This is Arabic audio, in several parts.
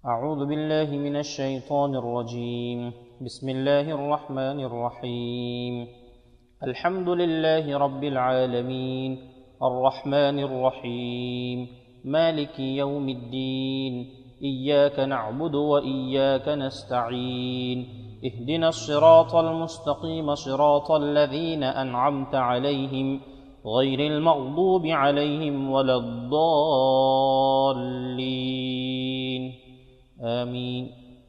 أعوذ بالله من الشيطان الرجيم. بسم الله الرحمن الرحيم. الحمد لله رب العالمين الرحمن الرحيم مالك يوم الدين إياك نعبد وإياك نستعين اهدنا الصراط المستقيم صراط الذين أنعمت عليهم غير المغضوب عليهم ولا الضالين آمين.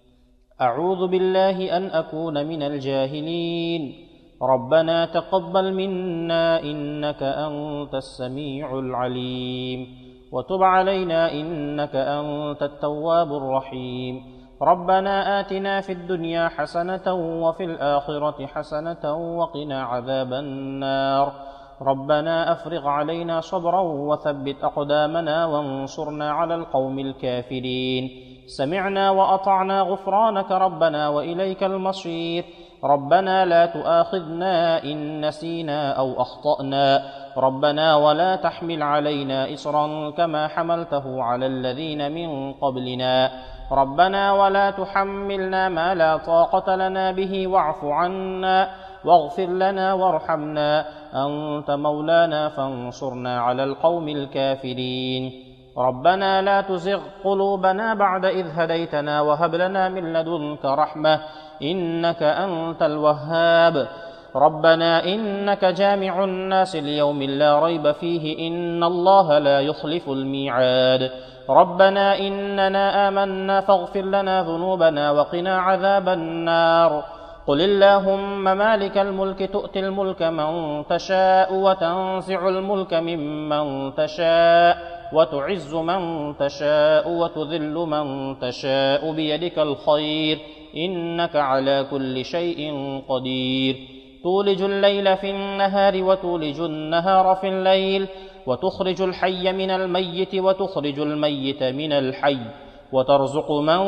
أعوذ بالله أن أكون من الجاهلين. ربنا تقبل منا إنك أنت السميع العليم وتب علينا إنك أنت التواب الرحيم. ربنا آتنا في الدنيا حسنة وفي الآخرة حسنة وقنا عذاب النار. ربنا أفرغ علينا صبرا وثبت أقدامنا وانصرنا على القوم الكافرين. سمعنا وأطعنا غفرانك ربنا وإليك المصير. ربنا لا تؤاخذنا إن نسينا أو أخطأنا. ربنا ولا تحمل علينا إصرا كما حملته على الذين من قبلنا. ربنا ولا تحملنا ما لا طاقة لنا به واعف عنا واغفر لنا وارحمنا أنت مولانا فانصرنا على القوم الكافرين. ربنا لا تزغ قلوبنا بعد إذ هديتنا وهب لنا من لدنك رحمة إنك أنت الوهاب. ربنا إنك جامع الناس ليوم لا ريب فيه إن الله لا يخلف الميعاد. ربنا إننا آمنا فاغفر لنا ذنوبنا وقنا عذاب النار. قل اللهم مالك الملك تؤتي الملك من تشاء وتنزع الملك ممن تشاء وتعز من تشاء وتذل من تشاء بيدك الخير إنك على كل شيء قدير. تولج الليل في النهار وتولج النهار في الليل وتخرج الحي من الميت وتخرج الميت من الحي وترزق من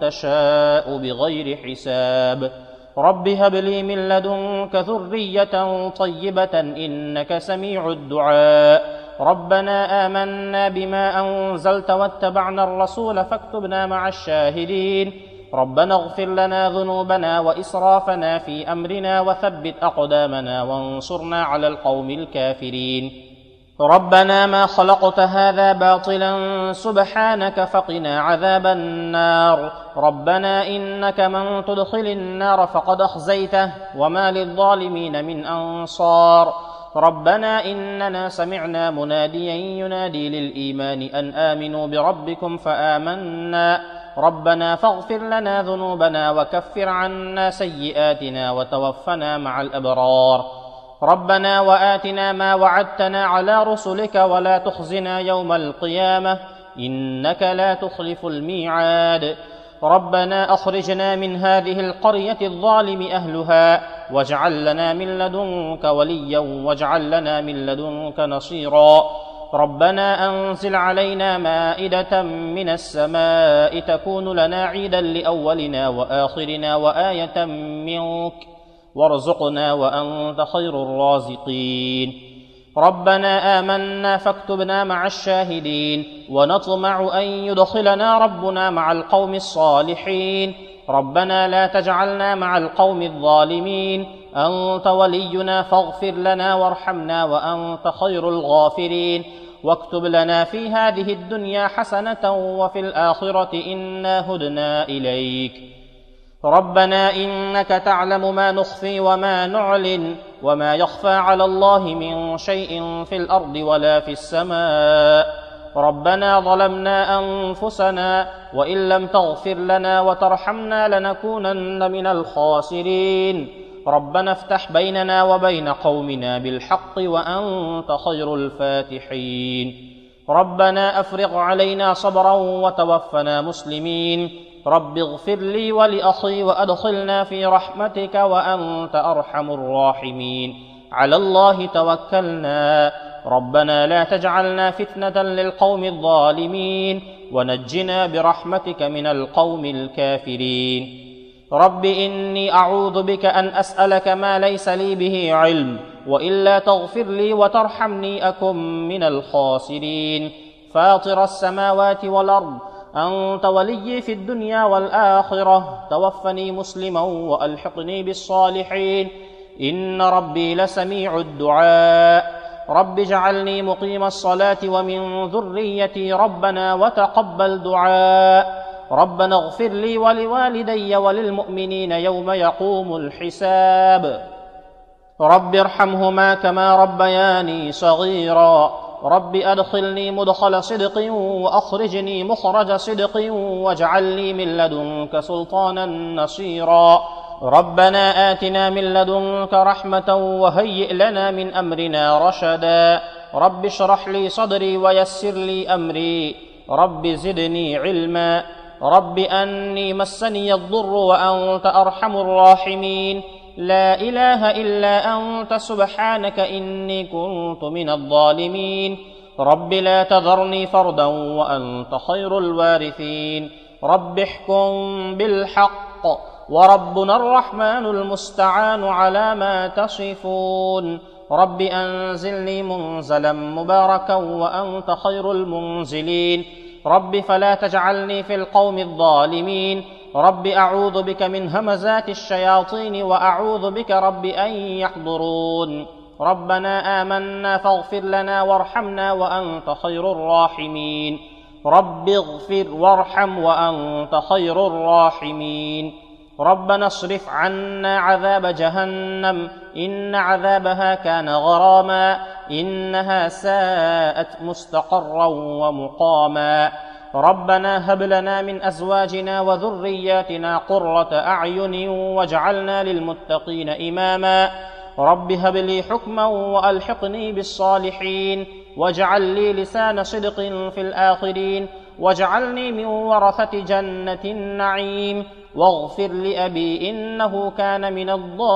تشاء بغير حساب. رب هب لي من لدنك ذرية طيبة إنك سميع الدعاء. ربنا آمنا بما أنزلت واتبعنا الرسول فاكتبنا مع الشاهدين. ربنا اغفر لنا ذنوبنا وإسرافنا في أمرنا وثبت أقدامنا وانصرنا على القوم الكافرين. ربنا ما خلقت هذا باطلا سبحانك فقنا عذاب النار. ربنا إنك من تدخل النار فقد أخزيته وما للظالمين من أنصار. ربنا إننا سمعنا مناديا ينادي للإيمان أن آمنوا بربكم فآمنا. ربنا فاغفر لنا ذنوبنا وكفر عنا سيئاتنا وتوفنا مع الأبرار. ربنا وآتنا ما وعدتنا على رسلك ولا تخزنا يوم القيامة إنك لا تخلف الميعاد. ربنا أخرجنا من هذه القرية الظالم أهلها واجعل لنا من لدنك وليا واجعل لنا من لدنك نصيرا. ربنا أنزل علينا مائدة من السماء تكون لنا عيدا لأولنا وآخرنا وآية منك وارزقنا وأنت خير الرازقين. ربنا آمنا فاكتبنا مع الشاهدين ونطمع أن يدخلنا ربنا مع القوم الصالحين. ربنا لا تجعلنا مع القوم الظالمين أنت ولينا فاغفر لنا وارحمنا وأنت خير الغافرين. واكتب لنا في هذه الدنيا حسنة وفي الآخرة إنا هدنا إليك. ربنا إنك تعلم ما نخفي وما نعلن وما يخفى على الله من شيء في الأرض ولا في السماء. ربنا ظلمنا أنفسنا وإن لم تغفر لنا وترحمنا لنكونن من الخاسرين. ربنا افتح بيننا وبين قومنا بالحق وأنت خير الفاتحين. ربنا أفرغ علينا صبرا وتوفنا مسلمين. رب اغفر لي ولأخي وأدخلنا في رحمتك وأنت أرحم الراحمين. على الله توكلنا. ربنا لا تجعلنا فتنة للقوم الظالمين ونجنا برحمتك من القوم الكافرين. رب إني أعوذ بك أن أسألك ما ليس لي به علم وإلا تغفر لي وترحمني أكن من الخاسرين. فاطر السماوات والأرض أنت ولي في الدنيا والآخرة توفني مسلما وألحقني بالصالحين إن ربي لسميع الدعاء رب اجعلني مقيم الصلاة ومن ذريتي ربنا وتقبل دعاء ربنا اغفر لي ولوالدي وللمؤمنين يوم يقوم الحساب رب ارحمهما كما ربياني صغيرا رب أدخلني مدخل صدق وأخرجني مخرج صدق واجعل لي من لدنك سلطانا نصيرا ربنا آتنا من لدنك رحمة وهيئ لنا من أمرنا رشدا رب اشرح لي صدري ويسر لي أمري رب زدني علما رب أني مسني الضر وأنت أرحم الراحمين لا إله إلا أنت سبحانك إني كنت من الظالمين رب لا تذرني فردا وأنت خير الوارثين رب احكم بالحق وربنا الرحمن المستعان على ما تصفون رب أنزلني منزلا مباركا وأنت خير المنزلين رب فلا تجعلني في القوم الظالمين رب أعوذ بك من همزات الشياطين وأعوذ بك رب أن يحضرون ربنا آمنا فاغفر لنا وارحمنا وأنت خير الراحمين رب اغفر وارحم وأنت خير الراحمين ربنا اصرف عنا عذاب جهنم إن عذابها كان غراما إنها ساءت مستقرا ومقاما ربنا هب لنا من أزواجنا وذرياتنا قرة أعين واجعلنا للمتقين إماما رب هب لي حكما وألحقني بالصالحين واجعل لي لسان صدق في الآخرين واجعلني من ورثة جنة النعيم واغفر لأبي إنه كان من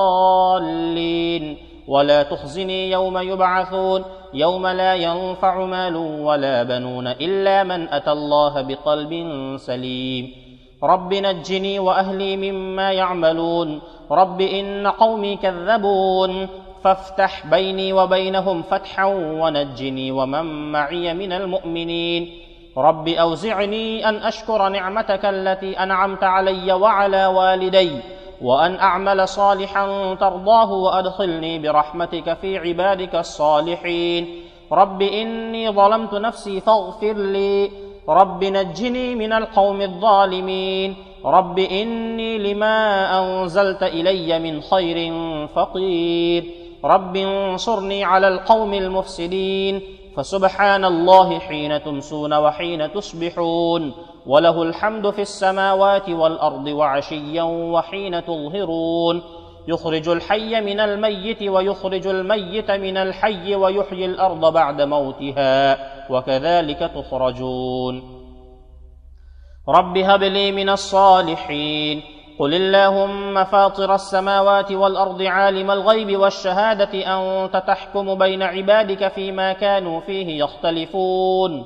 الضالين ولا تخزني يوم يبعثون يوم لا ينفع مال ولا بنون إلا من أتى الله بقلب سليم رب نجني وأهلي مما يعملون رب إن قومي كذبون فافتح بيني وبينهم فتحا ونجني ومن معي من المؤمنين رب أوزعني أن أشكر نعمتك التي أنعمت علي وعلى والدي وأن أعمل صالحا ترضاه وأدخلني برحمتك في عبادك الصالحين رب إني ظلمت نفسي فاغفر لي رب نجني من القوم الظالمين رب إني لما أنزلت إلي من خير فقير رب انصرني على القوم المفسدين فسبحان الله حين تمسون وحين تصبحون وله الحمد في السماوات والأرض وعشيا وحين تظهرون يخرج الحي من الميت ويخرج الميت من الحي ويحيي الأرض بعد موتها وكذلك تخرجون رب هب لي من الصالحين قل اللهم فاطر السماوات والأرض عالم الغيب والشهادة أنت تحكم بين عبادك فيما كانوا فيه يختلفون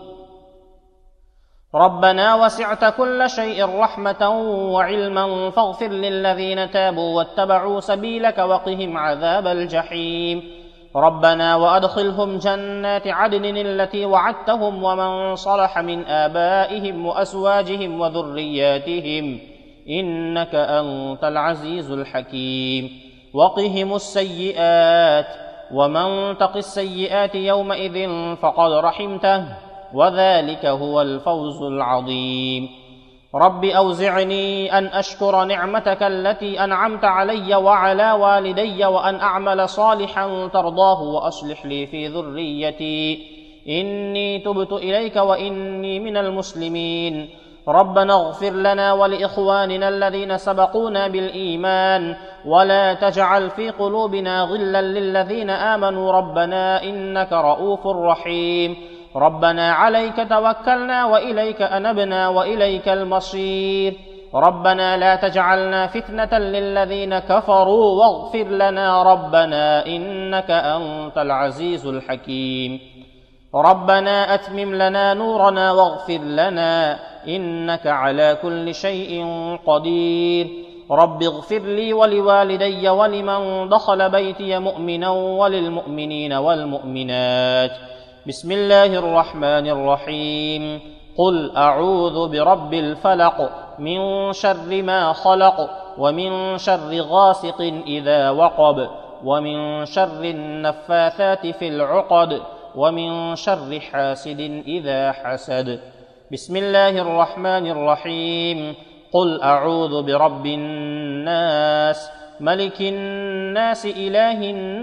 ربنا وسعت كل شيء رحمة وعلما فاغفر للذين تابوا واتبعوا سبيلك وقهم عذاب الجحيم ربنا وأدخلهم جنات عدن التي وعدتهم ومن صلح من آبائهم وأزواجهم وذرياتهم إنك أنت العزيز الحكيم وقهم السيئات ومن تق السيئات يومئذ فقد رحمته وذلك هو الفوز العظيم رب أوزعني أن أشكر نعمتك التي أنعمت علي وعلى والدي وأن أعمل صالحا ترضاه وأصلح لي في ذريتي إني تبت إليك وإني من المسلمين ربنا اغفر لنا ولإخواننا الذين سبقونا بالإيمان ولا تجعل في قلوبنا غلا للذين آمنوا ربنا إنك رؤوف رحيم ربنا عليك توكلنا وإليك أنبنا وإليك المصير ربنا لا تجعلنا فتنة للذين كفروا واغفر لنا ربنا إنك أنت العزيز الحكيم ربنا أتمم لنا نورنا واغفر لنا إنك على كل شيء قدير رب اغفر لي ولوالدي ولمن دخل بيتي مؤمنا وللمؤمنين والمؤمنات بسم الله الرحمن الرحيم قل أعوذ برب الفلق من شر ما خلق ومن شر غاسق إذا وقب ومن شر النفاثات في العقد ومن شر حاسد إذا حسد. بسم الله الرحمن الرحيم. قل أعوذ برب الناس ملك الناس إله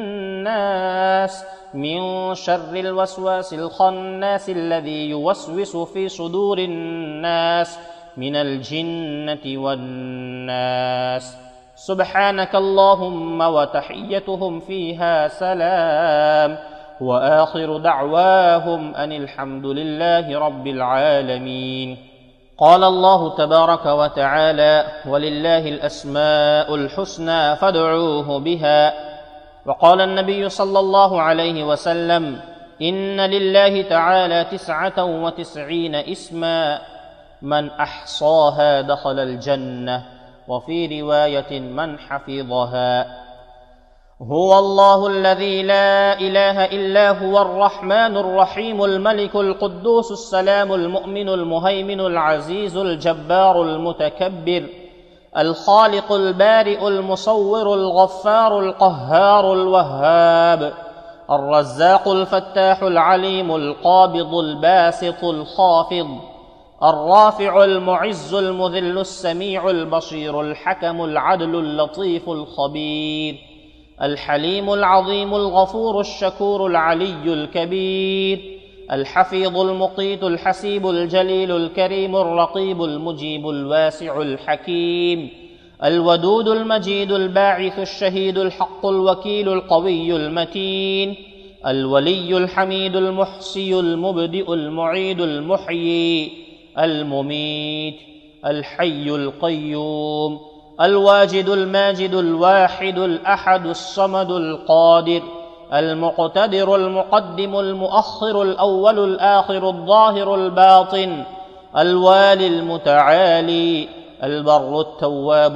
الناس من شر الوسواس الخناس الذي يوسوس في صدور الناس من الجنة والناس. سبحانك اللهم وتحيتهم فيها سلام وآخر دعواهم أن الحمد لله رب العالمين. قال الله تبارك وتعالى: ولله الأسماء الحسنى فادعوه بها. وقال النبي صلى الله عليه وسلم: إن لله تعالى 99 اسما من أحصاها دخل الجنة. وفي رواية من حفظها. هو الله الذي لا إله إلا هو الرحمن الرحيم الملك القدوس السلام المؤمن المهيمن العزيز الجبار المتكبر الخالق البارئ المصور الغفار القهار الوهاب الرزاق الفتاح العليم القابض الباسط الخافض الرافع المعز المذل السميع البصير الحكم العدل اللطيف الخبير الحليم العظيم الغفور الشكور العلي الكبير الحفيظ المقيت الحسيب الجليل الكريم الرقيب المجيب الواسع الحكيم الودود المجيد الباعث الشهيد الحق الوكيل القوي المتين الولي الحميد المحصي المبدئ المعيد المحيي المميت الحي القيوم الواجد الماجد الواحد الأحد الصمد القادر المقتدر المقدم المؤخر الأول الآخر الظاهر الباطن الوالي المتعالي البر التواب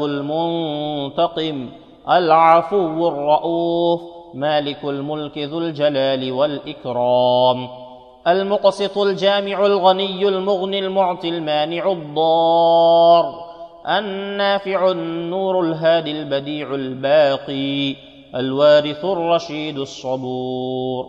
المنتقم العفو الرؤوف مالك الملك ذو الجلال والإكرام المقسط الجامع الغني المغني المعطي المانع الضار النافع النور الهادي البديع الباقي الوارث الرشيد الصبور.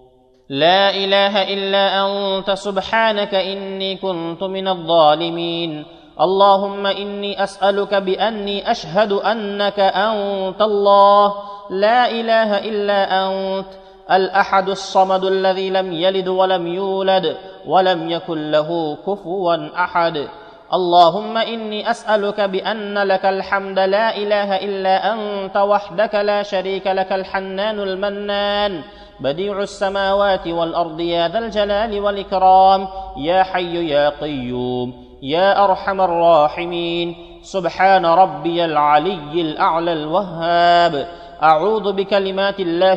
لا إله إلا أنت سبحانك إني كنت من الظالمين. اللهم إني أسألك بأني أشهد أنك أنت الله لا إله إلا أنت الأحد الصمد الذي لم يلد ولم يولد ولم يكن له كفوا أحد. اللهم إني أسألك بأن لك الحمد لا إله إلا أنت وحدك لا شريك لك الحنان المنان بديع السماوات والأرض يا ذا الجلال والإكرام يا حي يا قيوم يا أرحم الراحمين. سبحان ربي العلي الأعلى الوهاب. أعوذ بكلمات الله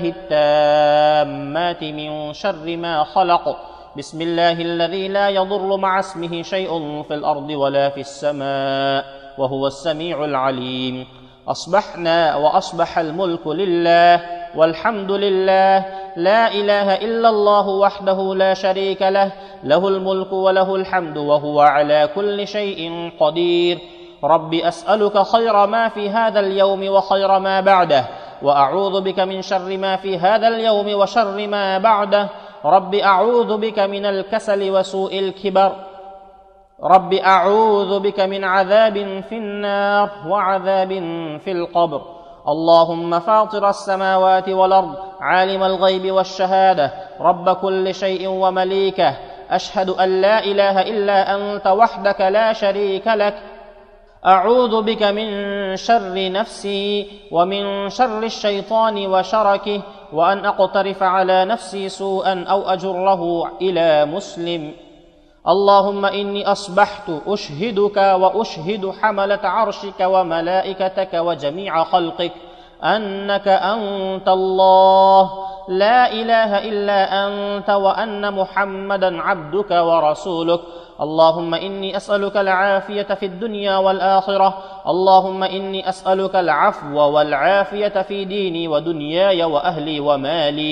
التامات من شر ما خلق. بسم الله الذي لا يضر مع اسمه شيء في الأرض ولا في السماء وهو السميع العليم. أصبحنا وأصبح الملك لله والحمد لله لا إله إلا الله وحده لا شريك له له الملك وله الحمد وهو على كل شيء قدير. رب أسألك خير ما في هذا اليوم وخير ما بعده وأعوذ بك من شر ما في هذا اليوم وشر ما بعده. رب أعوذ بك من الكسل وسوء الكبر. رب أعوذ بك من عذاب في النار وعذاب في القبر. اللهم فاطر السماوات والأرض عالم الغيب والشهادة رب كل شيء ومليكه أشهد أن لا إله إلا أنت وحدك لا شريك لك. أعوذ بك من شر نفسي ومن شر الشيطان وشركه وأن أقترف على نفسي سوءا أو أجره إلى مسلم. اللهم إني أصبحت أشهدك وأشهد حملة عرشك وملائكتك وجميع خلقك أنك أنت الله لا إله إلا أنت وأن محمدا عبدك ورسولك. اللهم إني أسألك العافية في الدنيا والآخرة. اللهم إني أسألك العفو والعافية في ديني ودنياي وأهلي ومالي.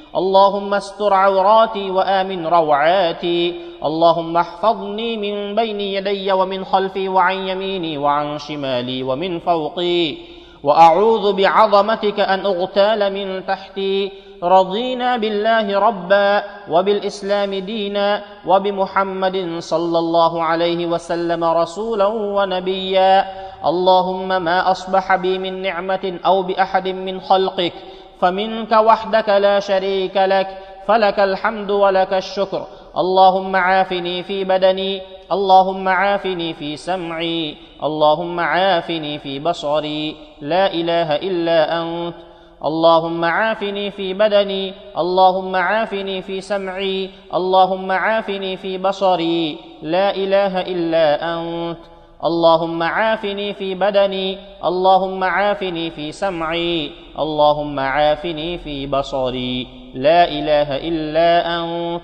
اللهم استر عوراتي وآمن روعاتي. اللهم احفظني من بين يدي ومن خلفي وعن يميني وعن شمالي ومن فوقي، وأعوذ بعظمتك أن أغتال من تحتي. رضينا بالله ربا وبالإسلام دينا وبمحمد صلى الله عليه وسلم رسولا ونبيا. اللهم ما أصبح بي من نعمة أو بأحد من خلقك فمنك وحدك لا شريك لك، فلك الحمد ولك الشكر. اللهم عافني في بدني، اللهم عافني في سمعي، اللهم عافني في بصري، لا إله إلا أنت. اللهم عافني في بدني، اللهم عافني في سمعي، اللهم عافني في بصري، لا إله إلا أنت. اللهم عافني في بدني، اللهم عافني في سمعي، اللهم عافني في بصري، لا إله إلا أنت.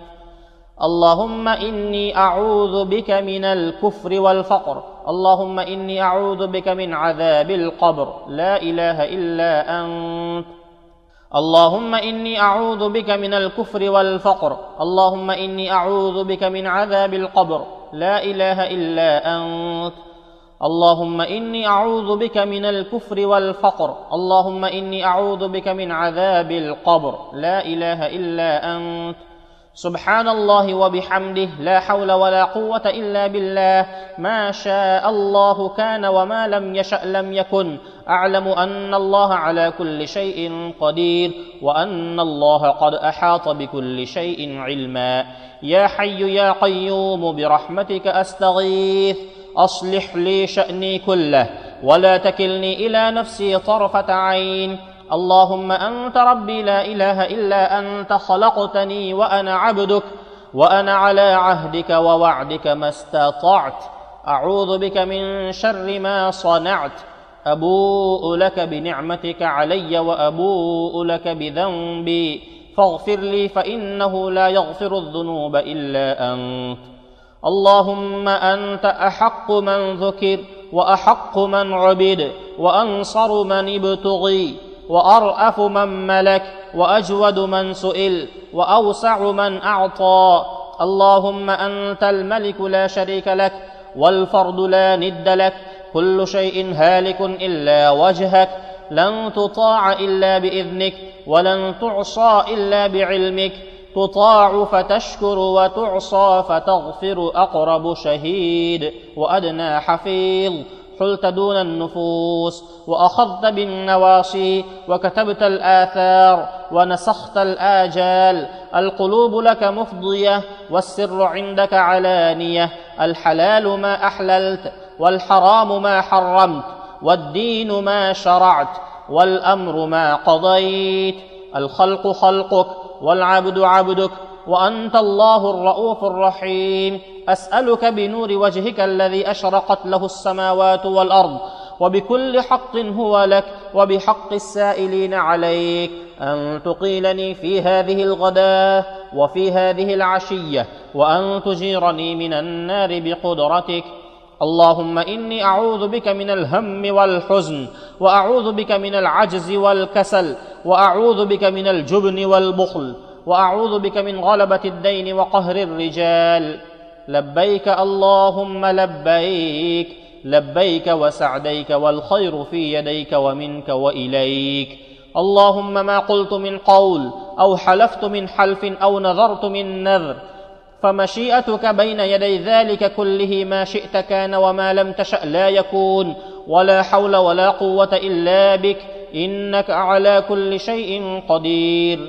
اللهم إني أعوذ بك من الكفر والفقر، اللهم إني أعوذ بك من عذاب القبر، لا إله إلا أنت. اللهم إني أعوذ بك من الكفر والفقر، اللهم إني أعوذ بك من عذاب القبر، لا إله إلا أنت. اللهم إني أعوذ بك من الكفر والفقر، اللهم إني أعوذ بك من عذاب القبر، لا إله إلا أنت. سبحان الله وبحمده، لا حول ولا قوة إلا بالله، ما شاء الله كان وما لم يشأ لم يكن. أعلم أن الله على كل شيء قدير، وأن الله قد أحاط بكل شيء علما. يا حي يا قيوم برحمتك أستغيث، أصلح لي شأني كله ولا تكلني إلى نفسي طرفة عين. اللهم أنت ربي لا إله إلا أنت، خلقتني وأنا عبدك، وأنا على عهدك ووعدك ما استطعت. أعوذ بك من شر ما صنعت. أبوء لك بنعمتك علي وأبوء لك بذنبي، فاغفر لي فإنه لا يغفر الذنوب إلا أنت. اللهم أنت أحق من ذكر، وأحق من عبد، وأنصر من ابتغي، وأرأف من ملك، وأجود من سئل، وأوسع من أعطى. اللهم أنت الملك لا شريك لك، والفرد لا ند لك، كل شيء هالك إلا وجهك، لن تطاع إلا بإذنك، ولن تعصى إلا بعلمك، تطاع فتشكر وتعصى فتغفر. أقرب شهيد وأدنى حفيظ، حلت دون النفوس، وأخذت بالنواصي، وكتبت الآثار، ونسخت الآجال. القلوب لك مفضية، والسر عندك علانية. الحلال ما أحللت، والحرام ما حرمت، والدين ما شرعت، والأمر ما قضيت. الخلق خلقك، والعبد عبدك، وأنت الله الرؤوف الرحيم. أسألك بنور وجهك الذي أشرقت له السماوات والأرض، وبكل حق هو لك، وبحق السائلين عليك، أن تقيلني في هذه الغداة وفي هذه العشية، وأن تجيرني من النار بقدرتك. اللهم إني أعوذ بك من الهم والحزن، وأعوذ بك من العجز والكسل، وأعوذ بك من الجبن والبخل، وأعوذ بك من غلبة الدين وقهر الرجال. لبيك اللهم لبيك، لبيك وسعديك، والخير في يديك ومنك وإليك. اللهم ما قلت من قول، أو حلفت من حلف، أو نذرت من نذر، فمشيئتك بين يدي ذلك كله، ما شئت كان وما لم تشأ لا يكون، ولا حول ولا قوة إلا بك، إنك على كل شيء قدير.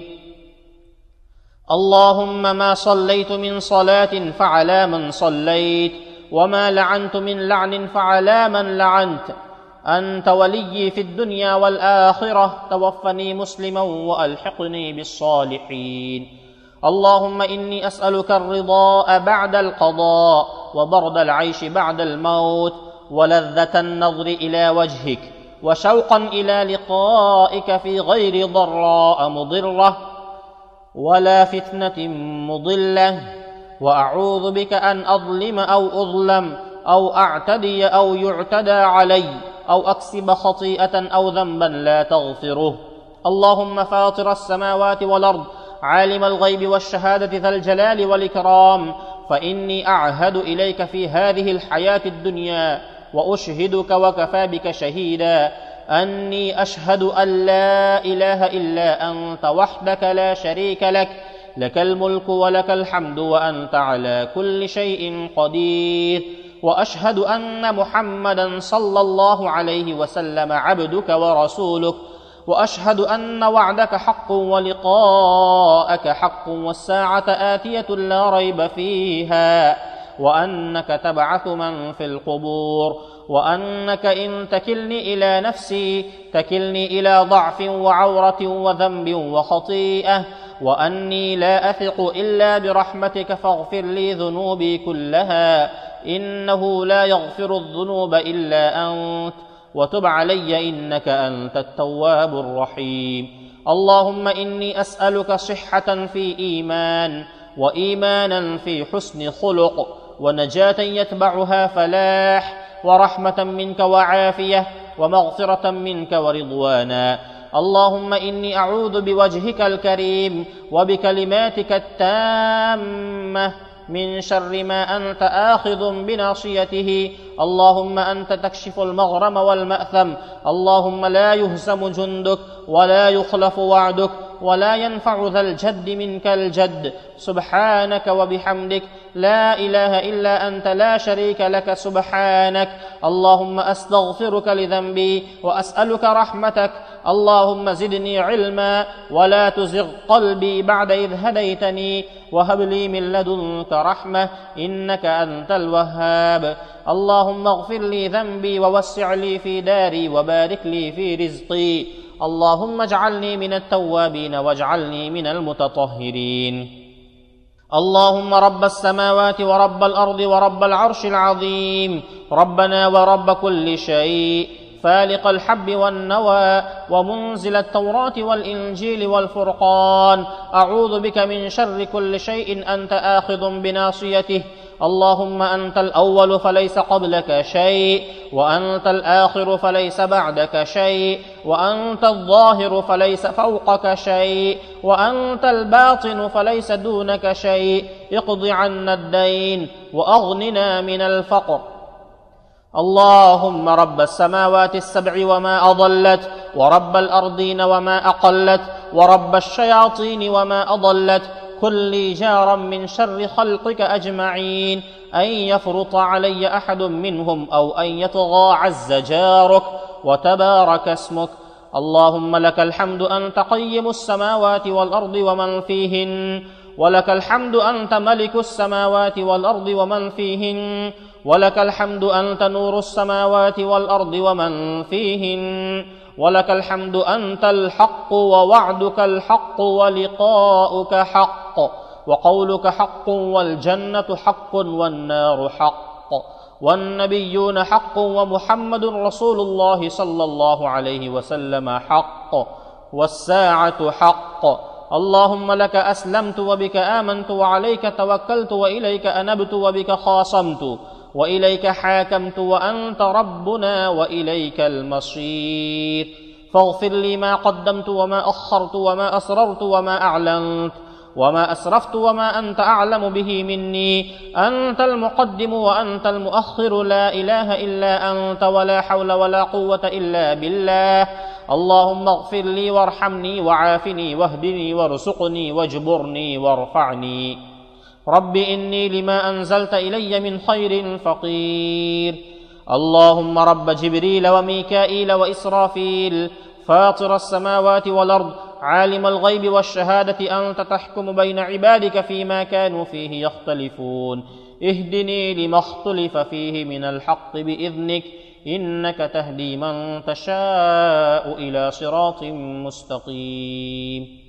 اللهم ما صليت من صلاة فعلى من صليت، وما لعنت من لعن فعلى من لعنت. أنت وليي في الدنيا والآخرة، توفني مسلما وألحقني بالصالحين. اللهم إني أسألك الرضا بعد القضاء، وبرد العيش بعد الموت، ولذة النظر إلى وجهك، وشوقا إلى لقائك في غير ضراء مضرة ولا فتنة مضلة. وأعوذ بك أن أظلم أو أظلم، أو أعتدي أو يعتدى علي، أو أكسب خطيئة أو ذنبا لا تغفره. اللهم فاطر السماوات والأرض، عالم الغيب والشهادة ذا الجلال والإكرام، فإني أعهد إليك في هذه الحياة الدنيا وأشهدك وكفى بك شهيدا أني أشهد أن لا إله إلا أنت وحدك لا شريك لك، لك الملك ولك الحمد وأنت على كل شيء قدير، وأشهد أن محمدا صلى الله عليه وسلم عبدك ورسولك، وأشهد أن وعدك حق ولقاءك حق والساعة آتية لا ريب فيها، وأنك تبعث من في القبور، وأنك إن تكلني إلى نفسي تكلني إلى ضعف وعورة وذنب وخطيئة، وأني لا أثق إلا برحمتك فاغفر لي ذنوبي كلها، إنه لا يغفر الذنوب إلا أنت، وتب علي إنك أنت التواب الرحيم. اللهم إني أسألك صحة في إيمان، وإيمانا في حسن خلق، ونجاة يتبعها فلاح، ورحمة منك وعافية، ومغفرة منك ورضوانا. اللهم إني أعوذ بوجهك الكريم وبكلماتك التامة من شر ما أنت آخذ بناصيته. اللهم أنت تكشف المغرم والمأثم، اللهم لا يهزم جندك ولا يخلف وعدك ولا ينفع ذا الجد منك الجد، سبحانك وبحمدك، لا إله إلا أنت لا شريك لك، سبحانك. اللهم أستغفرك لذنبي وأسألك رحمتك، اللهم زدني علما ولا تزغ قلبي بعد إذ هديتني، وهب لي من لدنك رحمة إنك أنت الوهاب. اللهم اغفر لي ذنبي ووسع لي في داري وبارك لي في رزقي، اللهم اجعلني من التوابين واجعلني من المتطهرين. اللهم رب السماوات ورب الأرض ورب العرش العظيم، ربنا ورب كل شيء، فالق الحب والنوى ومنزل التوراة والإنجيل والفرقان، أعوذ بك من شر كل شيء أنت آخذ بناصيته. اللهم أنت الأول فليس قبلك شيء، وأنت الآخر فليس بعدك شيء، وأنت الظاهر فليس فوقك شيء، وأنت الباطن فليس دونك شيء. اقض عنا الدين وأغننا من الفقر. اللهم رب السماوات السبع وما أضلت، ورب الأرضين وما أقلت، ورب الشياطين وما أضلت، كن لي جارا من شر خلقك أجمعين، أن يفرط علي أحد منهم أو أن يطغى عز جارك وتبارك اسمك. اللهم لك الحمد أنت قيم السماوات والأرض ومن فيهن، ولك الحمد أنت ملك السماوات والأرض ومن فيهن، ولك الحمد أنت نور السماوات والأرض ومن فيهن، ولك الحمد أنت الحق ووعدك الحق ولقاؤك حق وقولك حق والجنة حق والنار حق والنبيون حق ومحمد رسول الله صلى الله عليه وسلم حق والساعة حق. اللهم لك أسلمت وبك آمنت وعليك توكلت وإليك أنبت وبك خاصمت وإليك حاكمت وأنت ربنا وإليك المصير. فاغفر لي ما قدمت وما أخرت وما أسررت وما أعلنت وما أسرفت وما أنت أعلم به مني، أنت المقدم وأنت المؤخر، لا إله إلا أنت، ولا حول ولا قوة إلا بالله. اللهم اغفر لي وارحمني وعافني واهدني وارزقني واجبرني وارفعني. رب إني لما أنزلت إلي من خير فقير. اللهم رب جبريل وميكائيل وإسرافيل، فاطر السماوات والأرض، عالم الغيب والشهادة، أنت تحكم بين عبادك فيما كانوا فيه يختلفون، اهدني لما اختلف فيه من الحق بإذنك، إنك تهدي من تشاء إلى صراط مستقيم.